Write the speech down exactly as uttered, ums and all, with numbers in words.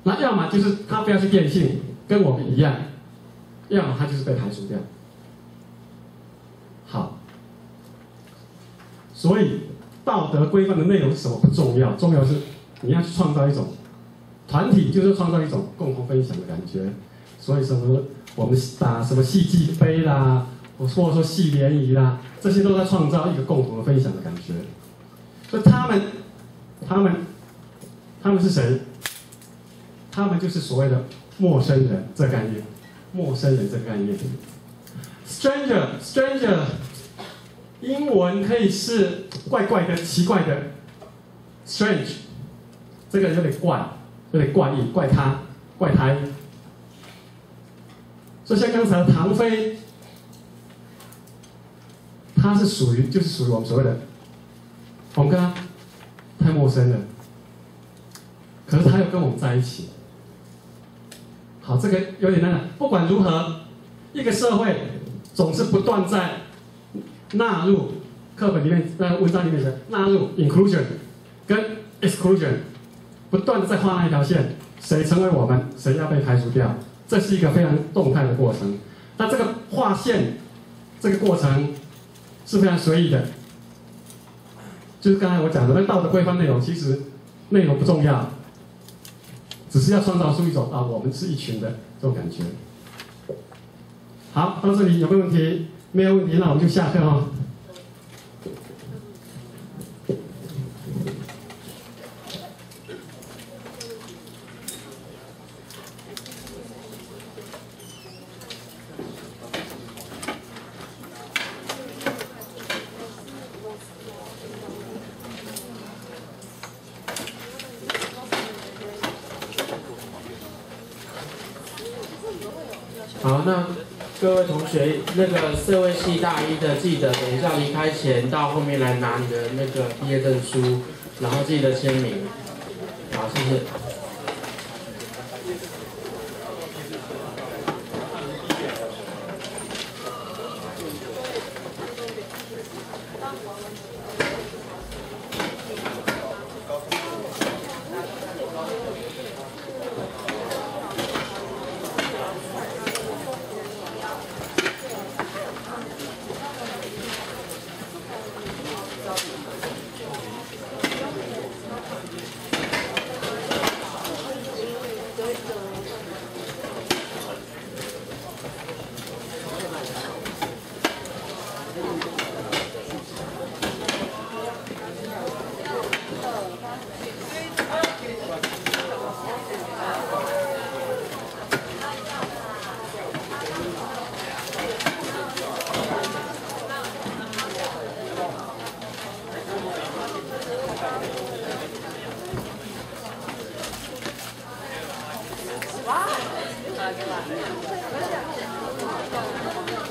那要么就是他不要去变性，跟我们一样，要么他就是被排除掉。好，所以道德规范的内容是什么不重要，重要的是你要去创造一种团体，就是创造一种共同分享的感觉。所以什么我们打什么戏剧杯啦，或者说戏联谊啦，这些都在创造一个共同的分享的感觉。所以他们，他们，他们是谁？他们就是所谓的陌生人这个概念，陌生人这个概念。stranger stranger， 英文可以是怪怪的、奇怪的 ，strange， 这个有点怪，有点怪异、怪咖、怪胎。所以像刚才的唐飞，他是属于就是属于我们所谓的，我们跟他太陌生了，可是他又跟我们在一起。好，这个有点难。不管如何，一个社会总是不断在纳入课本里面、在文章里面的纳入 inclusion 跟 exclusion， 不断的在画那一条线，谁成为我们，谁要被排除掉，这是一个非常动态的过程。那这个划线这个过程是非常随意的，就是刚才我讲的那道德规范内容，其实内容不重要。只是要创造出一种啊，我们是一群的这种感觉。好，到这里有没有问题？没有问题，那我们就下课哦。 好，那各位同学，那个社会系大一的，记得等一下离开前到后面来拿你的那个毕业证书，然后记得签名。好，谢谢。 哇！